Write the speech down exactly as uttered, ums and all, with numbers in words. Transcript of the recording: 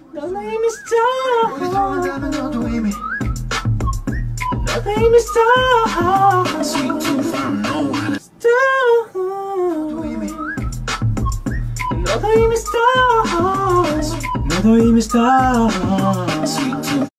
너의 이미 star. 우리 좋아한다면 너도 이미 너의 이미 star. Sweet tooth from nowhere. Star. 이미 너도 이미 star. 너도 이미 star. Sweet tooth